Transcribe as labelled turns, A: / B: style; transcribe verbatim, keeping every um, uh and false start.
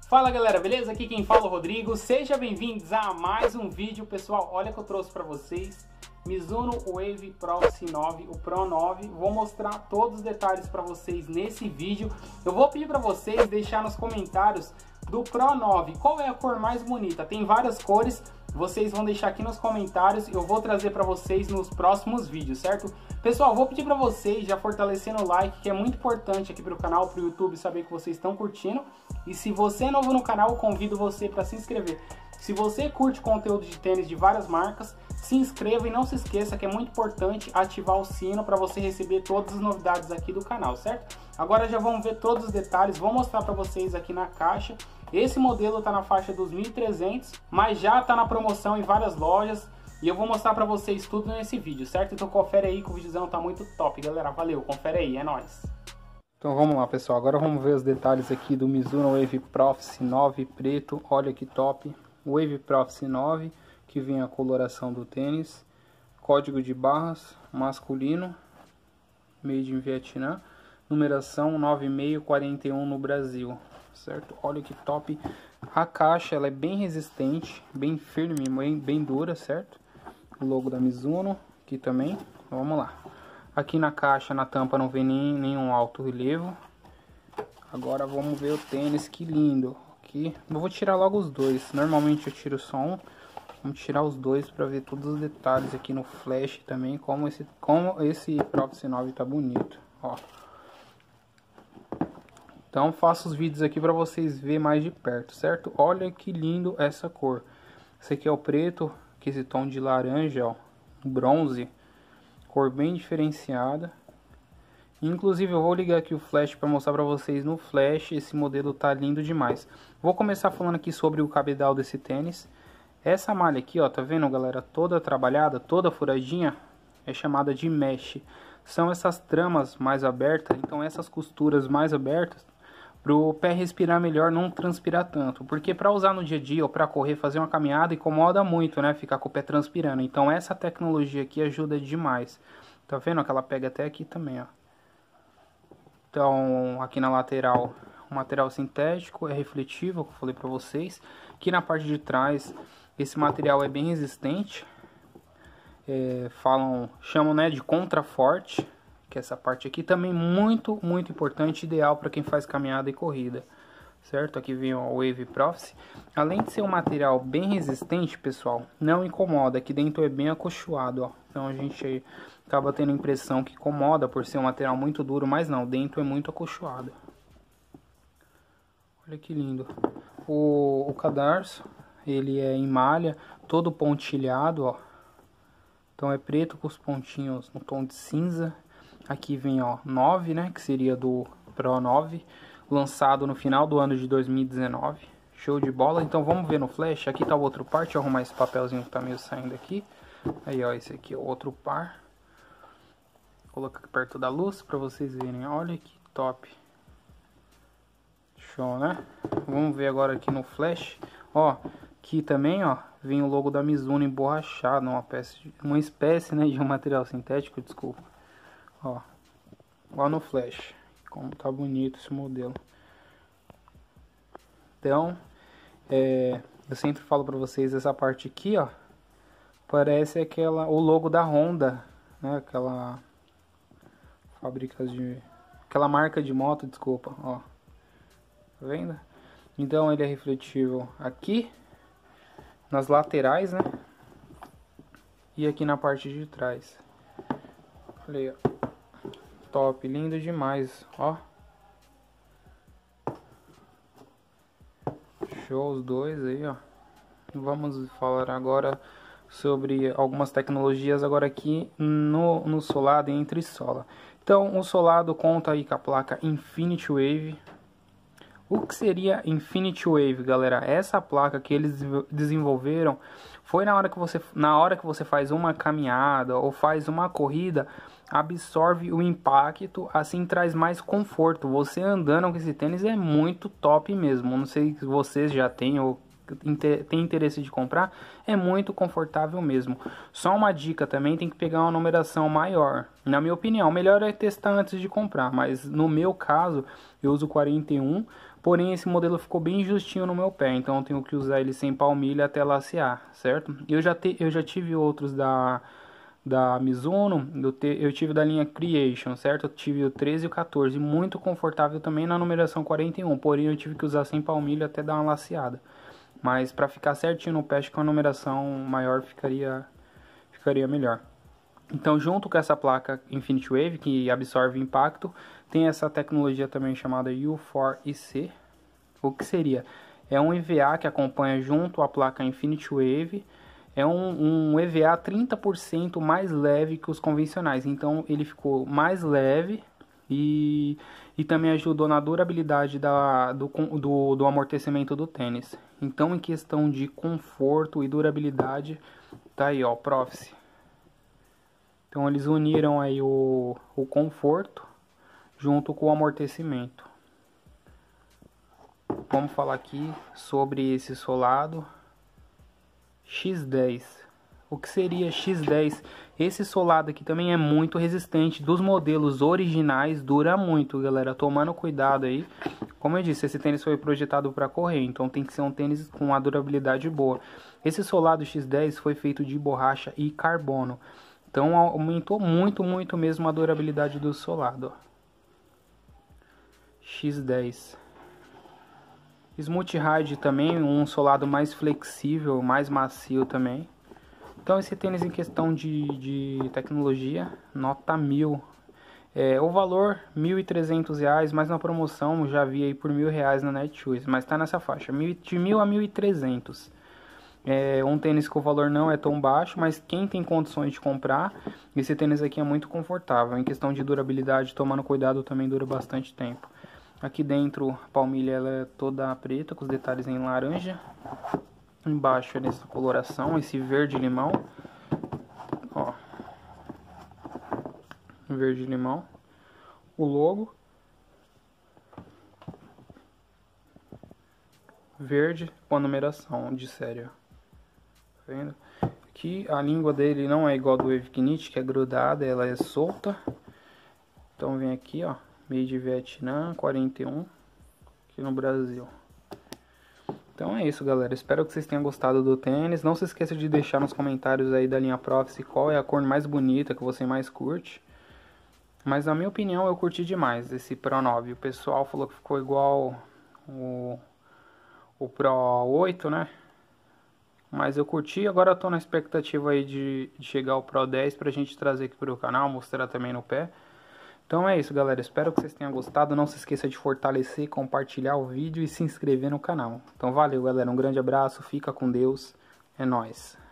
A: Fala galera, beleza? Aqui quem fala é o Rodrigo. Sejam bem-vindos a mais um vídeo. Pessoal, olha que eu trouxe para vocês Mizuno Wave Proxy nove, o Pro nove. Vou mostrar todos os detalhes para vocês nesse vídeo. Eu vou pedir para vocês deixar nos comentários do Pro nove qual é a cor mais bonita. Tem várias cores, vocês vão deixar aqui nos comentários. Eu vou trazer para vocês nos próximos vídeos, certo? Pessoal, vou pedir para vocês já fortalecendo o like, que é muito importante aqui para o canal, para o YouTube saber que vocês estão curtindo. E se você é novo no canal, eu convido você para se inscrever. Se você curte conteúdo de tênis de várias marcas, se inscreva e não se esqueça que é muito importante ativar o sino para você receber todas as novidades aqui do canal, certo? Agora já vamos ver todos os detalhes, vou mostrar para vocês aqui na caixa. Esse modelo está na faixa dos mil e trezentos, mas já está na promoção em várias lojas. E eu vou mostrar pra vocês tudo nesse vídeo, certo? Então confere aí que o videozão tá muito top, galera. Valeu, confere aí, é nóis. Então vamos lá, pessoal. Agora vamos ver os detalhes aqui do Mizuno Wave Proxy nove preto. Olha que top. Wave Proxy nove, que vem a coloração do tênis. Código de barras, masculino. Made in Vietnã. Numeração nove seis quatro um no Brasil, certo? Olha que top. A caixa, ela é bem resistente, bem firme, bem, bem dura, certo? O logo da Mizuno, aqui também. Vamos lá. Aqui na caixa, na tampa, não vem nem, nenhum alto relevo. Agora vamos ver o tênis, que lindo. Aqui, eu vou tirar logo os dois. Normalmente eu tiro só um. Vamos tirar os dois para ver todos os detalhes aqui no flash também. Como esse, como esse Proxy nove tá bonito, ó. Então faço os vídeos aqui para vocês verem mais de perto, certo? Olha que lindo essa cor. Esse aqui é o preto, que esse tom de laranja, ó, bronze, cor bem diferenciada. Inclusive eu vou ligar aqui o flash para mostrar para vocês no flash. Esse modelo tá lindo demais. Vou começar falando aqui sobre o cabedal desse tênis. Essa malha aqui, ó, tá vendo, galera? Toda trabalhada, toda furadinha, é chamada de mesh. São essas tramas mais abertas, então essas costuras mais abertas, para o pé respirar melhor, não transpirar tanto. Porque para usar no dia a dia ou para correr, fazer uma caminhada, incomoda muito, né? Ficar com o pé transpirando. Então essa tecnologia aqui ajuda demais. Tá vendo que ela pega até aqui também, ó. Então aqui na lateral, o material sintético é refletivo, como eu falei para vocês. Aqui na parte de trás, esse material é bem resistente. É, falam, chamam, né, de contraforte, que é essa parte aqui também muito, muito importante, ideal para quem faz caminhada e corrida, certo? Aqui vem o Wave Proxy. Além de ser um material bem resistente, pessoal, não incomoda, aqui dentro é bem acolchoado, ó. Então a gente acaba tendo a impressão que incomoda por ser um material muito duro, mas não, dentro é muito acolchoado. Olha que lindo. O, o cadarço, ele é em malha, todo pontilhado, ó. Então é preto com os pontinhos no tom de cinza. Aqui vem, ó, nove, né, que seria do Pro nove, lançado no final do ano de dois mil e dezenove. Show de bola. Então vamos ver no flash. Aqui tá o outro par. Deixa eu arrumar esse papelzinho que tá meio saindo aqui. Aí, ó, esse aqui é o outro par. Vou colocar aqui perto da luz para vocês verem. Olha que top. Show, né? Vamos ver agora aqui no flash. Ó, aqui também, ó, vem o logo da Mizuno emborrachado, uma espécie, uma espécie, né, de um material sintético, desculpa. Ó, lá no flash, como tá bonito esse modelo. Então, é, eu sempre falo pra vocês, essa parte aqui, ó, parece aquela, o logo da Honda, né, aquela fábrica de, aquela marca de moto, desculpa, ó, tá vendo? Então ele é refletível aqui, nas laterais, né, e aqui na parte de trás. Olha aí, ó. Top, lindo demais, ó. Show os dois aí, ó. Vamos falar agora sobre algumas tecnologias agora aqui no, no solado e entre sola. Então, o solado conta aí com a placa Infinity Wave. O que seria Infinity Wave, galera? Essa placa que eles desenvolveram foi na hora que você, na hora que você faz uma caminhada ou faz uma corrida, absorve o impacto, assim traz mais conforto. Você andando com esse tênis é muito top mesmo. Não sei se vocês já têm ou tem interesse de comprar, é muito confortável mesmo. Só uma dica também, tem que pegar uma numeração maior. Na minha opinião, melhor é testar antes de comprar, mas no meu caso, eu uso quarenta e um, porém esse modelo ficou bem justinho no meu pé, então eu tenho que usar ele sem palmilha até lacear, certo? Eu já, te, eu já tive outros da... da Mizuno, eu, te, eu tive da linha Creation, certo? Eu tive o treze e o quatorze, muito confortável também na numeração quarenta e um, porém eu tive que usar sem palmilha até dar uma laceada. Mas para ficar certinho no pé, acho que uma numeração maior ficaria, ficaria melhor. Então, junto com essa placa Infinity Wave, que absorve impacto, tem essa tecnologia também chamada U quatro I C. O que seria? É um E V A que acompanha junto à placa Infinity Wave. É um, um E V A trinta por cento mais leve que os convencionais, então ele ficou mais leve e, e também ajudou na durabilidade da, do, do, do amortecimento do tênis. Então, em questão de conforto e durabilidade, tá aí, ó, Prophecy. Então eles uniram aí o, o conforto junto com o amortecimento. Vamos falar aqui sobre esse solado X dez. O que seria X dez? Esse solado aqui também é muito resistente. Dos modelos originais, dura muito, galera. Tomando cuidado aí. Como eu disse, esse tênis foi projetado para correr, então tem que ser um tênis com uma durabilidade boa. Esse solado X dez foi feito de borracha e carbono. Então aumentou muito, muito mesmo a durabilidade do solado. X dez. Smooth Ride também, um solado mais flexível, mais macio também. Então esse tênis em questão de, de tecnologia, nota mil. É, o valor mil e trezentos reais, mas na promoção já vi aí por mil reais na Netshoes, mas tá nessa faixa, de mil a mil e trezentos. É um tênis que o valor não é tão baixo, mas quem tem condições de comprar, esse tênis aqui é muito confortável. Em questão de durabilidade, tomando cuidado, também dura bastante tempo. Aqui dentro a palmilha ela é toda preta, com os detalhes em laranja. Embaixo é nessa coloração, esse verde limão. Ó, verde limão. O logo. Verde com a numeração de série. Tá vendo? Aqui a língua dele não é igual do Wave Knit, que é grudada, ela é solta. Então vem aqui, ó. Made Vietnam, quarenta e um, aqui no Brasil. Então é isso, galera. Espero que vocês tenham gostado do tênis. Não se esqueça de deixar nos comentários aí da linha Prophecy qual é a cor mais bonita que você mais curte. Mas na minha opinião eu curti demais esse Pro nove. O pessoal falou que ficou igual o, o Pro oito, né? Mas eu curti. Agora eu tô na expectativa aí de, de chegar ao Pro dez pra gente trazer aqui pro canal, mostrar também no pé. Então é isso, galera. Espero que vocês tenham gostado. Não se esqueça de fortalecer, compartilhar o vídeo e se inscrever no canal. Então valeu, galera. Um grande abraço. Fica com Deus. É nóis.